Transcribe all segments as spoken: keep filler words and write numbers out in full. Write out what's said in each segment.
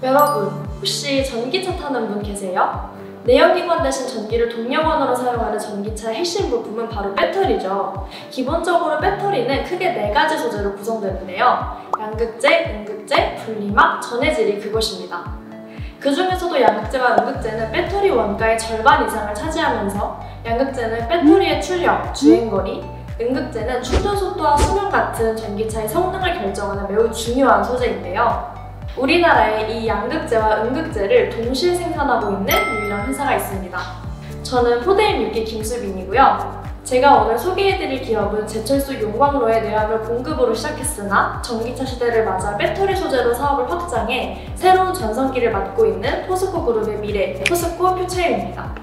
여러분, 혹시 전기차 타는 분 계세요? 내연기관 대신 전기를 동력원으로 사용하는 전기차의 핵심 부품은 바로 배터리죠. 기본적으로 배터리는 크게 네 가지 소재로 구성되는데요. 양극재, 음극재, 분리막, 전해질이 그것입니다. 그 중에서도 양극재와 음극재는 배터리 원가의 절반 이상을 차지하면서 양극재는 배터리의 출력, 주행거리, 음극재는 충전 속도와 수명 같은 전기차의 성능을 결정하는 매우 중요한 소재인데요. 우리나라에 이 양극재와 음극재를 동시에 생산하고 있는 유일한 회사가 있습니다. 저는 포대임 육 기 김수빈이고요. 제가 오늘 소개해드릴 기업은 제철소 용광로의 내화물 공급으로 시작했으나 전기차 시대를 맞아 배터리 소재로 사업을 확장해 새로운 전성기를 맞고 있는 포스코 그룹의 미래, 포스코 퓨처엠입니다.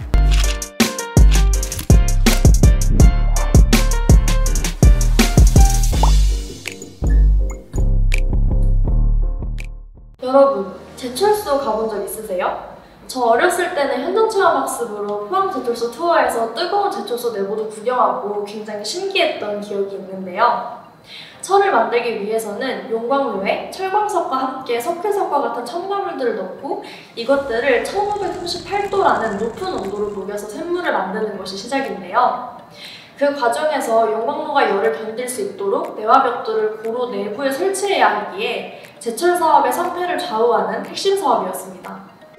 여러분, 제철소 가본 적 있으세요? 저 어렸을 때는 현장체험학습으로 포항제철소 투어에서 뜨거운 제철소 내부도 구경하고 굉장히 신기했던 기억이 있는데요. 철을 만들기 위해서는 용광로에 철광석과 함께 석회석과 같은 첨가물들을 넣고 이것들을 천오백삼십팔 도라는 높은 온도로 녹여서 샘물을 만드는 것이 시작인데요. 그 과정에서 용광로가 열을 견딜 수 있도록 내화벽돌을 고루 내부에 설치해야 하기에 제철 사업의 성패를 좌우하는 핵심 사업이었습니다.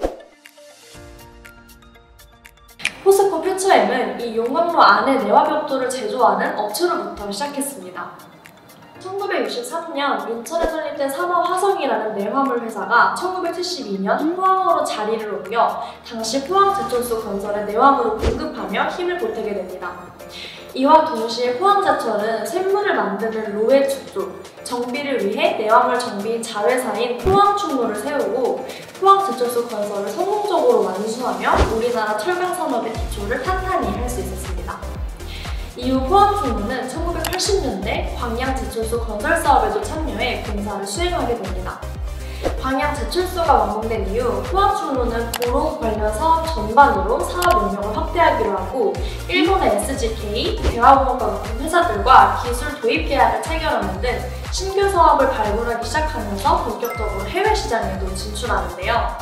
포스코 퓨처엠은 이 용광로 안에 내화벽돌을 제조하는 업체로부터 시작했습니다. 천구백육십삼 년 인천에 설립된 삼화화성이라는 내화물 회사가 천구백칠십이 년 포항으로 자리를 옮겨 당시 포항제철소 건설에 내화물을 공급하며 힘을 보태게 됩니다. 이와 동시에 포항제철은 샘물을 만드는 로의 축조, 정비를 위해 내화물 정비인 자회사인 포항충로를 세우고 포항제철소 건설을 성공적으로 완수하며 우리나라 철강산업의 기초를 탄탄히 할 수 있었습니다. 이후 포항충로는 천구백팔십 년대 광양제철소 건설 사업에도 참여해 공사를 수행하게 됩니다. 광양제철소가 완공된 이후 포항충로는 도로 관련 사업 전반으로 사업 영역을 확대하기로 하고 일본의 에스지케이, 대화공업과 같은 회사들과 기술 도입 계약을 체결하는 등 신규 사업을 발굴하기 시작하면서 본격적으로 해외 시장에도 진출하는데요.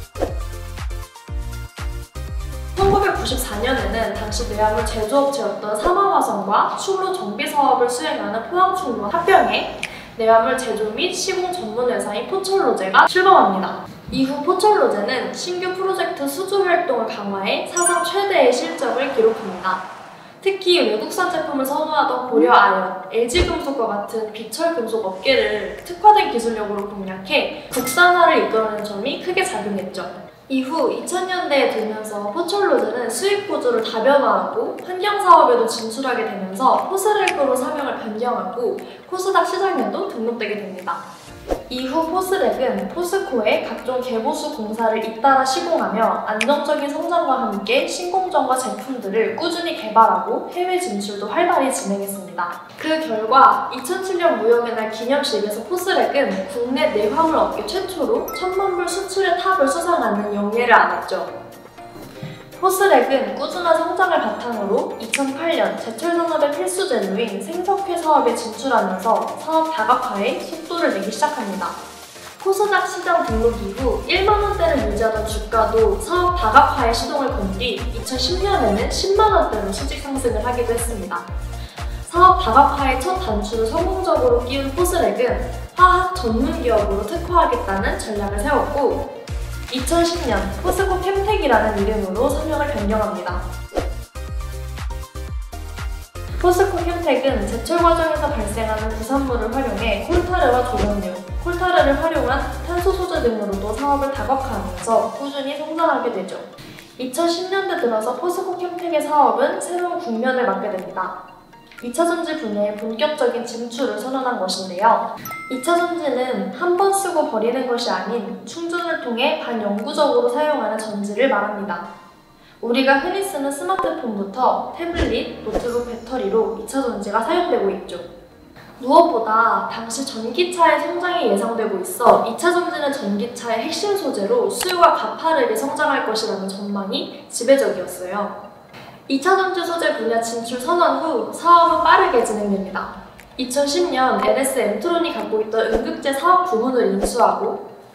천구백구십사 년에는 당시 내화물 제조업체였던 삼화화성과 충로 정비 사업을 수행하는 포항충로와 합병해 내화물 제조 및 시공 전문 회사인 포철로제가 출범합니다. 이후 포철로제는 신규 프로젝트 수주 활동을 강화해 사상 최대의 실적을 기록합니다. 특히 외국산 제품을 선호하던 고려아연, 엘지금속과 같은 비철금속 업계를 특화된 기술력으로 공략해 국산화를 이끌어낸 점이 크게 작용했죠. 이후 이천 년대에 들면서 포철로제는 수익 구조를 다변화하고 환경사업에도 진출하게 되면서 포스렉으로 사명을 변경하고 코스닥 시장에도 등록되게 됩니다. 이후 포스렉은 포스코의 각종 개보수 공사를 잇따라 시공하며 안정적인 성장과 함께 신공정과 제품들을 꾸준히 개발하고 해외 진출도 활발히 진행했습니다. 그 결과 이천칠 년 무역의 날 기념식에서 포스렉은 국내 내화물 업계 최초로 천만 불 수출의 탑을 수상하는 영예를 안았죠. 포스렉은 꾸준한 성장을 바탕으로 이천팔 년 제철 산업의 필수 재료인 생석회 사업에 진출하면서 사업 다각화에 속도를 내기 시작합니다. 코스닥 시장 등록 이후 일만 원대를 유지하던 주가도 사업 다각화에 시동을 건 뒤 이천십 년에는 십만 원대로 수직 상승을 하기도 했습니다. 사업 다각화의 첫 단추를 성공적으로 끼운 포스렉은 화학 전문 기업으로 특화하겠다는 전략을 세웠고 이천십 년 포스코 캠텍이라는 이름으로 사명을 변경합니다. 포스코 캠텍은 제철 과정에서 발생하는 부산물을 활용해 콜타르와 조명류, 콜타르를 활용한 탄소 소재 등으로도 사업을 다각화하면서 꾸준히 성장하게 되죠. 이천십 년대 들어서 포스코 캠텍의 사업은 새로운 국면을 맞게 됩니다. 이 차 전지 분야에 본격적인 진출을 선언한 것인데요. 이 차 전지는 한 번 쓰고 버리는 것이 아닌 충전을 통해 반영구적으로 사용하는 전지를 말합니다. 우리가 흔히 쓰는 스마트폰부터 태블릿, 노트북 배터리로 이 차 전지가 사용되고 있죠. 무엇보다 당시 전기차의 성장이 예상되고 있어 이 차 전지는 전기차의 핵심 소재로 수요가 가파르게 성장할 것이라는 전망이 지배적이었어요. 이 차 전지 소재 분야 진출 선언 후 사업은 빠르게 진행됩니다. 이천십 년 엔에스엠트론이 갖고 있던 음극재 사업 부문을 인수하고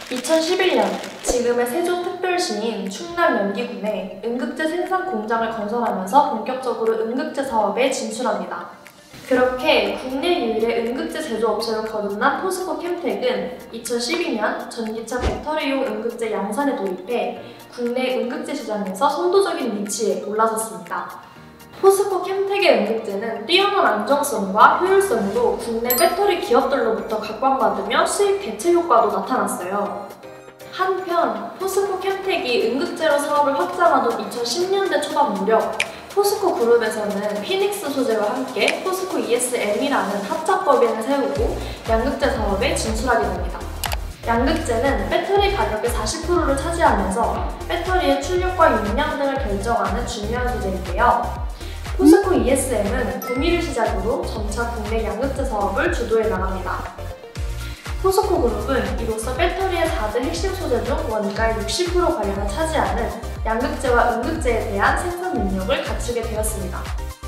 이천십일 년 지금의 세종특별시인 충남연기군에 응급제 생산 공장을 건설하면서 본격적으로 응급제 사업에 진출합니다. 그렇게 국내 유일의 응급제 제조업체로 거듭난 포스코 캠텍은 이천십이 년 전기차 배터리용 응급제 양산에 도입해 국내 응급제 시장에서 선도적인 위치에 올라섰습니다. 포스코 캠텍의 응급제는 뛰어난 안정성과 효율성으로 국내 배터리 기업들로부터 각광받으며 수입 대체 효과도 나타났어요. 한편 포스코 캠텍이 응급제로 사업을 확장하던 이천십 년대 초반 무렵 포스코 그룹에서는 피닉스 소재와 함께 포스코 이에스엠이라는 합작법인을 세우고 양극재 사업에 진출하게 됩니다. 양극재는 배터리 가격의 사십 퍼센트를 차지하면서 배터리의 출력과 용량 등을 결정하는 중요한 소재인데요. 포스코 이에스엠은 구미를 시작으로 점차 국내 양극재 사업을 주도해 나갑니다. 포스코 그룹은 이로써 배터리의 사 대 핵심 소재 중 원가의 육십 퍼센트가량을 차지하는 양극재와 음극재에 대한 생산 능력을 갖추게 되었습니다.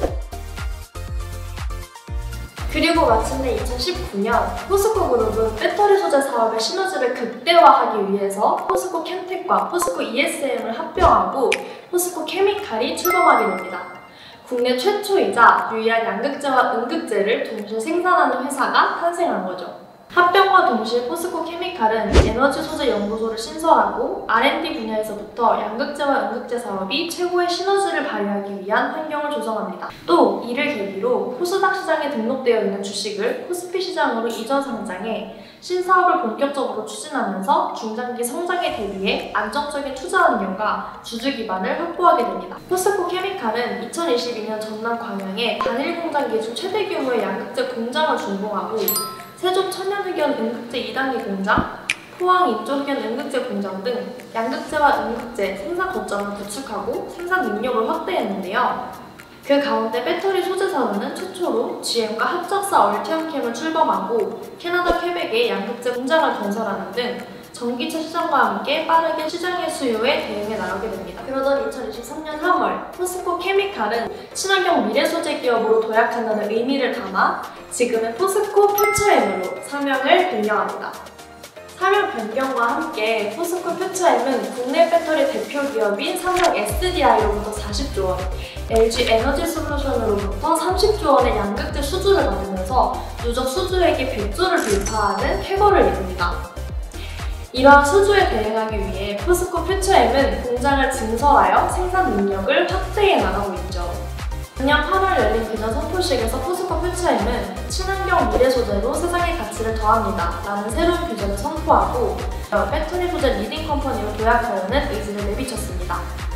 그리고 마침내 이천십구 년 포스코 그룹은 배터리 소재 사업의 시너지를 극대화하기 위해서 포스코 캠텍과 포스코 이에스엠을 합병하고 포스코 케미칼이 출범하게 됩니다. 국내 최초이자 유일한 양극재와 음극재를 동시에 생산하는 회사가 탄생한 거죠. 합병과 동시에 포스코 케미칼은 에너지 소재 연구소를 신설하고 알 앤 디 분야에서부터 양극재와 음극재 사업이 최고의 시너지를 발휘하기 위한 환경을 조성합니다. 또 이를 계기로 코스닥 시장에 등록되어 있는 주식을 코스피 시장으로 이전 상장해 신사업을 본격적으로 추진하면서 중장기 성장에 대비해 안정적인 투자 환경과 주주 기반을 확보하게 됩니다. 포스코 케미칼은 이천이십이 년 전남 광양에 단일 공장 기준 최대 규모의 양극재 공장을 준공하고 세종 천연흑연 음극재 이 단계 공장, 포항 인조흑연 음극재 공장 등 양극재와 음극재 생산 거점을 구축하고 생산 능력을 확대했는데요. 그 가운데 배터리 소재 사업은 최초로 지엠과 합작사 얼티엄캠을 출범하고 캐나다 퀘벡에 양극재 공장을 건설하는 등 전기차 시장과 함께 빠르게 시장의 수요에 대응해 나가게 됩니다. 그러던 이천이십삼 년 삼월 포스코 케미칼은 친환경 미래 소재 기업으로 도약한다는 의미를 담아 지금의 포스코 퓨처엠으로 사명을 변경합니다. 사명 변경과 함께 포스코 퓨처엠은 국내 배터리 대표 기업인 삼성 에스디아이로부터 사십조 원, 엘지 에너지 솔루션으로부터 삼십조 원의 양극재 수주를 받으면서 누적 수주액이 백조를 돌파하는 쾌거를 이룹니다. 이러한 수주에 대응하기 위해 포스코 퓨처엠은 공장을 증설하여 생산 능력을 확대해 나가고 있죠. 작년 팔월 열린 비전 선포식에서 포스코 퓨처엠은 친환경 미래 소재로 세상의 가치를 더합니다 라는 새로운 비전을 선포하고 배터리 소재 리딩 컴퍼니로 도약하려는 의지를 내비쳤습니다.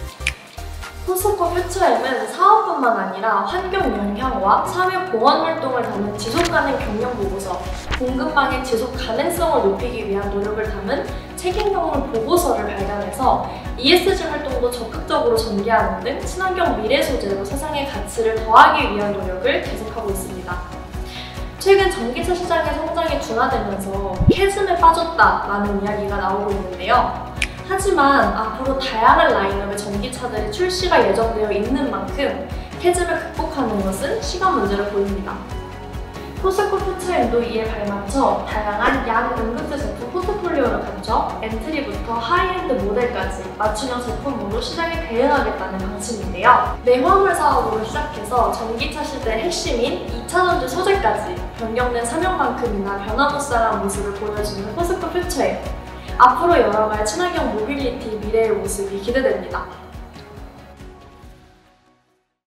포스코 퓨처엠은 사업뿐만 아니라 환경 영향과 사회 보완 활동을 담은 지속가능 경영 보고서, 공급망의 지속 가능성을 높이기 위한 노력을 담은 책임 경영 보고서를 발간해서 이에스지 활동도 적극적으로 전개하는 등 친환경 미래 소재로 세상의 가치를 더하기 위한 노력을 계속하고 있습니다. 최근 전기차 시장의 성장이 둔화되면서 캐즘에 빠졌다라는 이야기가 나오고 있는데요. 하지만 앞으로 다양한 라인업의 전기차들이 출시가 예정되어 있는 만큼 캐즘을 극복하는 것은 시간 문제로 보입니다. 포스코 퓨처엠도 이에 발맞춰 다양한 양음극재 제품 포트폴리오를 갖춰 엔트리부터 하이엔드 모델까지 맞춤형 제품으로 시장에 대응하겠다는 방침인데요. 내화물 사업으로 시작해서 전기차 시대의 핵심인 이차 전지 소재까지 변경된 사명만큼이나 변화무쌍한 모습을 보여주는 포스코 퓨처엠. 앞으로 열어갈 친환경 모빌리티 미래의 모습이 기대됩니다.